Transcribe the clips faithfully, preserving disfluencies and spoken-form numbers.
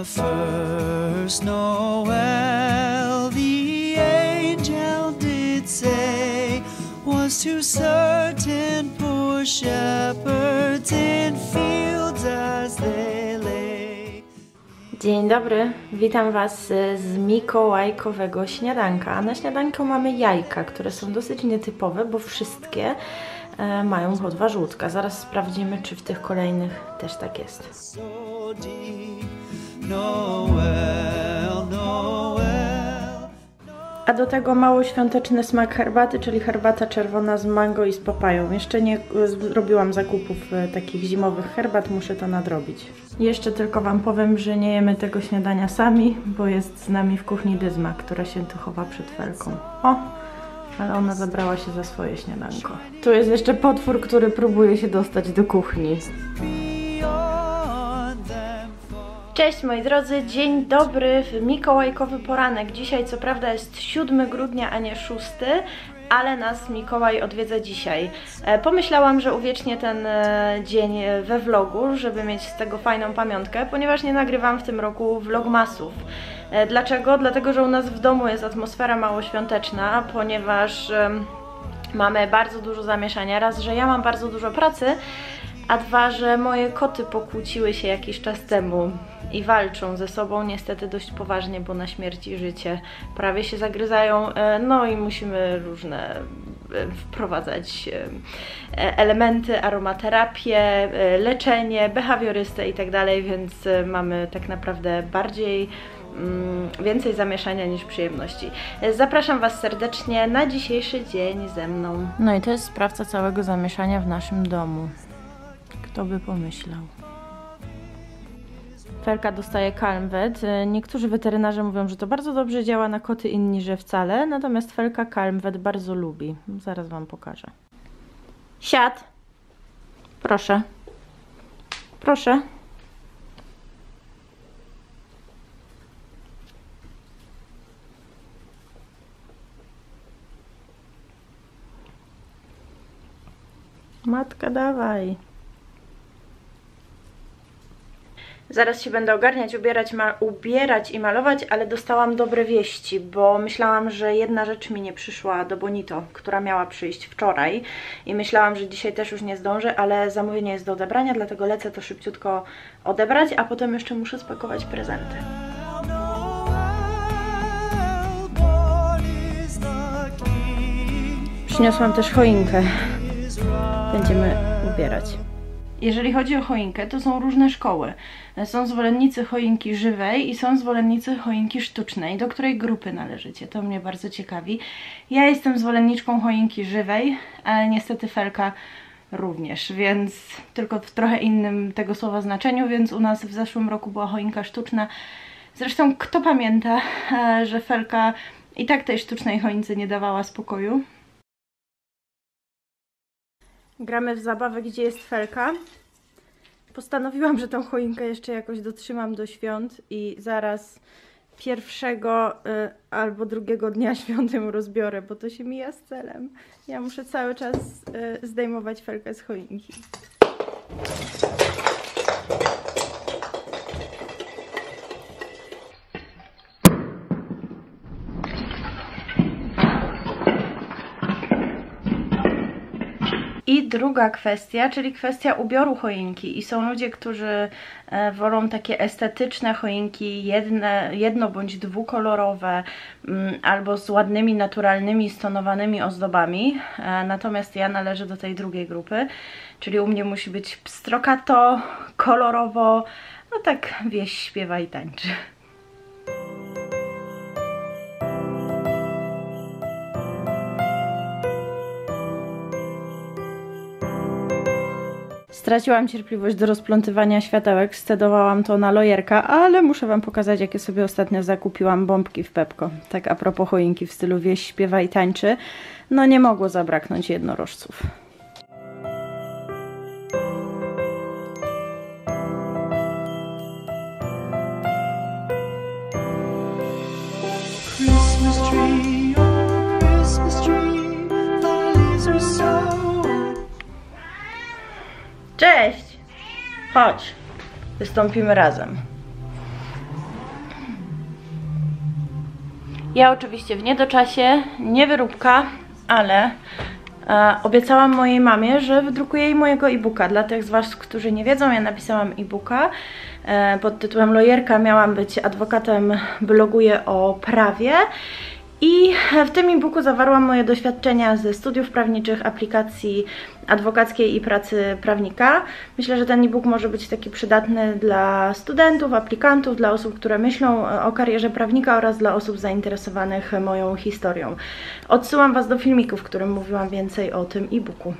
the first Noel, the angel did say, was to certain poor shepherds in fields as they lay. Dzień dobry, witam Was z mikołajkowego śniadanka. Na śniadanku mamy jajka, które są dosyć nietypowe, bo wszystkie e, mają po dwa żółtka. Zaraz sprawdzimy, czy w tych kolejnych też tak jest. A do tego mało świąteczny smak herbaty, czyli herbata czerwona z mango i z papają. Jeszcze nie robiłam zakupów takich zimowych herbat, muszę to nadrobić. Jeszcze tylko Wam powiem, że nie jemy tego śniadania sami, bo jest z nami w kuchni Dyzma, która się tu chowa przed felką. O, ale ona zabrała się za swoje śniadanko. Tu jest jeszcze potwór, który próbuje się dostać do kuchni. Cześć moi drodzy, dzień dobry w mikołajkowy poranek. Dzisiaj co prawda jest siódmego grudnia, a nie szósty, ale nas Mikołaj odwiedza dzisiaj. E, pomyślałam, że uwiecznię ten e, dzień we vlogu, żeby mieć z tego fajną pamiątkę, ponieważ nie nagrywam w tym roku vlogmasów. E, dlaczego? Dlatego, że u nas w domu jest atmosfera mało świąteczna, ponieważ e, mamy bardzo dużo zamieszania. Raz, że ja mam bardzo dużo pracy, a dwa, że moje koty pokłóciły się jakiś czas temu i walczą ze sobą niestety dość poważnie, bo na śmierć i życie prawie się zagryzają, no i musimy różne wprowadzać elementy, aromaterapię, leczenie, behawiorystę i tak dalej, więc mamy tak naprawdę bardziej więcej zamieszania niż przyjemności. Zapraszam Was serdecznie na dzisiejszy dzień ze mną. No i to jest sprawca całego zamieszania w naszym domu. Kto by pomyślał? Felka dostaje Calmvet. Niektórzy weterynarze mówią, że to bardzo dobrze działa na koty, inni, że wcale. Natomiast Felka Calmvet bardzo lubi. Zaraz Wam pokażę. Siad! Proszę. Proszę. Matka, dawaj. Zaraz się będę ogarniać, ubierać, ma ubierać i malować, ale dostałam dobre wieści, bo myślałam, że jedna rzecz mi nie przyszła do Bonito, która miała przyjść wczoraj i myślałam, że dzisiaj też już nie zdążę, ale zamówienie jest do odebrania, dlatego lecę to szybciutko odebrać, a potem jeszcze muszę spakować prezenty. Przyniosłam też choinkę. Będziemy ubierać. Jeżeli chodzi o choinkę, to są różne szkoły. Są zwolennicy choinki żywej i są zwolennicy choinki sztucznej. Do której grupy należycie? To mnie bardzo ciekawi. Ja jestem zwolenniczką choinki żywej, ale niestety Felka również, więc tylko w trochę innym tego słowa znaczeniu, więc u nas w zeszłym roku była choinka sztuczna. Zresztą kto pamięta, że Felka i tak tej sztucznej choince nie dawała spokoju. Gramy w zabawę, gdzie jest Felka. Postanowiłam, że tą choinkę jeszcze jakoś dotrzymam do świąt i zaraz pierwszego y, albo drugiego dnia świąt ją rozbiorę, bo to się mija z celem. Ja muszę cały czas y, zdejmować Felkę z choinki. I druga kwestia, czyli kwestia ubioru choinki. I są ludzie, którzy e, wolą takie estetyczne choinki, jedne, jedno bądź dwukolorowe, m, albo z ładnymi, naturalnymi, stonowanymi ozdobami. E, natomiast ja należę do tej drugiej grupy, czyli u mnie musi być pstrokato, kolorowo, no tak wieś śpiewa i tańczy. Straciłam cierpliwość do rozplątywania światełek, scedowałam to na lojerka, ale muszę Wam pokazać, jakie sobie ostatnio zakupiłam bombki w Pepko. Tak a propos choinki w stylu wieś śpiewa i tańczy, no nie mogło zabraknąć jednorożców. Christmas tree, oh Christmas tree, the leaves are so... Cześć! Chodź, wystąpimy razem. Ja oczywiście w niedoczasie, nie wyróbka, ale e, obiecałam mojej mamie, że wydrukuję jej mojego e-booka. Dla tych z Was, którzy nie wiedzą, ja napisałam e-booka e, pod tytułem Lojerka. Miałam być adwokatem, bloguję o prawie. I w tym e-booku zawarłam moje doświadczenia ze studiów prawniczych, aplikacji adwokackiej i pracy prawnika. Myślę, że ten e-book może być taki przydatny dla studentów, aplikantów, dla osób, które myślą o karierze prawnika oraz dla osób zainteresowanych moją historią. Odsyłam Was do filmiku, w którym mówiłam więcej o tym e-booku.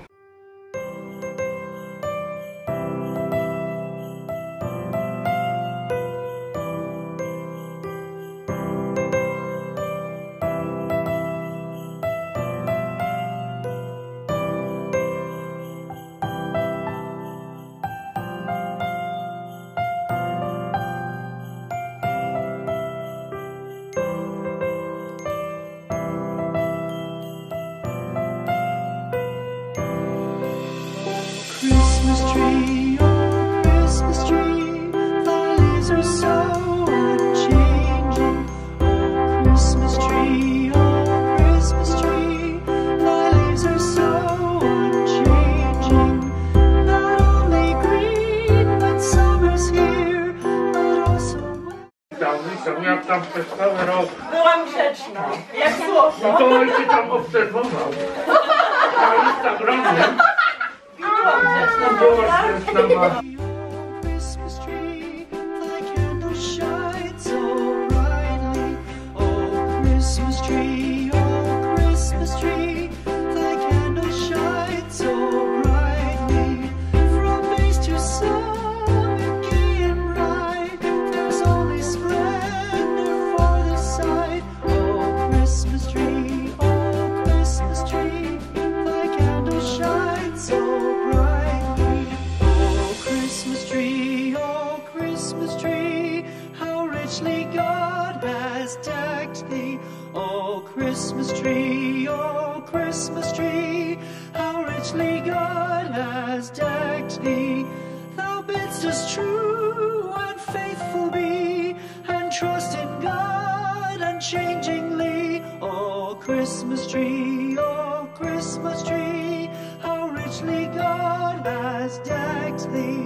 Christmas tree, oh Christmas tree, thy leaves are so unchanging. Oh Christmas tree, oh Christmas tree, thy leaves are so unchanging. Not only green when summer's here, but also Witam, jak tam przez cały rok. Byłam grzeczna, jak słowno. No to się tam obserwował. Na Instagramie. Christmas tree, thy candle shines so brightly. Oh Christmas tree, oh Christmas tree, thy candle shines so brightly. From base to summit, gay and bright, there's only splendor for the sight. Oh Christmas tree, oh Christmas tree, thy candle shines so brightly. Oh Christmas tree, oh Christmas tree, how richly God has decked thee. Oh Christmas tree, oh Christmas tree, how richly God has decked thee. Thou bidst us true and faithful be, and trust in God unchangingly. Oh Christmas tree, oh Christmas tree, how richly God has decked thee.